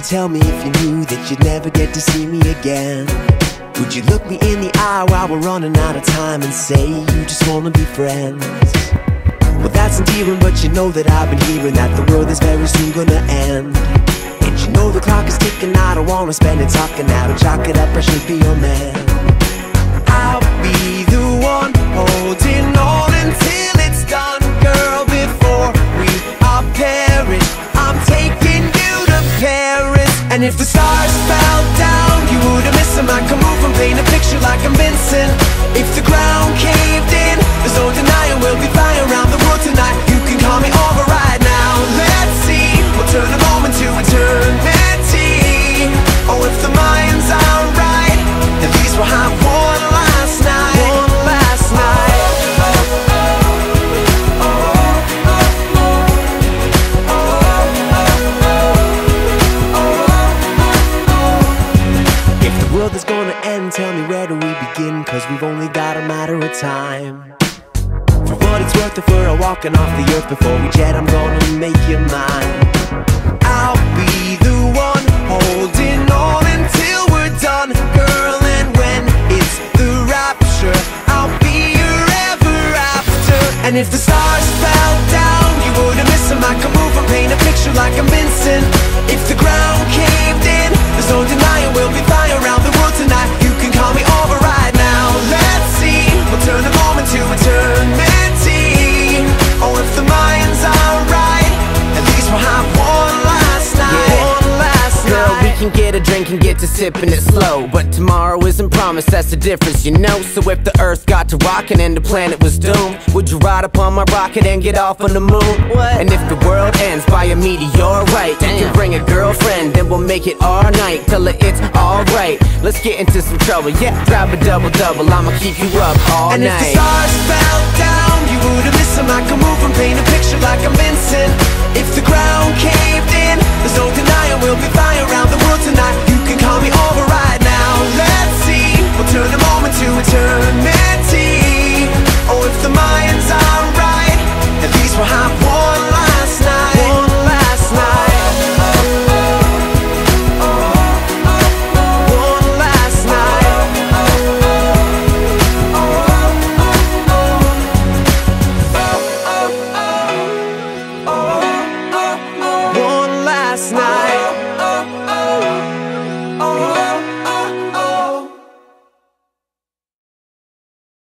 tell me if you knew that you'd never get to see me again? Would you look me in the eye while we're running out of time and say you just wanna be friends? Well, that's endearing, but you know that I've been hearing that the world is very soon gonna end. And you know the clock is ticking, I don't wanna spend it talking now. To chalk it up, I should be your man. I'll be the one holding on until it's done, girl. Before we are perish, I'm taking you to Paris. And if the stars fell down, you wouldn't miss them. I can move from paint a picture like I'm Vincent. If the ground caved in, there's no denying we'll be flying around the world tonight. You can call me over right now. Let's see, we'll turn a moment to eternity. Oh, if the minds are right, at least we'll have one last night. One last night. If the world is gonna end, tell me where do we begin? Cause we've only got a matter of time. For what it's worth, if we're walking off the earth before we jet, I'm gonna make you mine. I'll be the one holding on until we're done, girl. And when it's the rapture, I'll be your ever after. And if the stars fell down, you wouldn't miss them. I can move and paint a picture like I'm Vincent. If the ground caved in, there's no denying we'll be flying around the world tonight. You can call me over right now. Let's see, we'll turn a moment to eternity. Oh, if the minds are right, at least we'll have one last night. Yeah. One last night. Girl, we can get a drink and get to sipping it slow, but tomorrow isn't promised, that's the difference, you know. So if the earth got to rockin' and the planet was doomed, would you ride upon my rocket and get off on the moon? What? And if the world ends by a meteor, right? Damn. You can bring a girlfriend, then we'll make it all night. Tell her it's alright, let's get into some trouble. Yeah, grab a double-double, I'ma keep you up all night. And if the stars fell down, you wouldn't miss them. I can move and paint a picture like I'm Vincent. If the ground caved in, there's no denying we'll be flying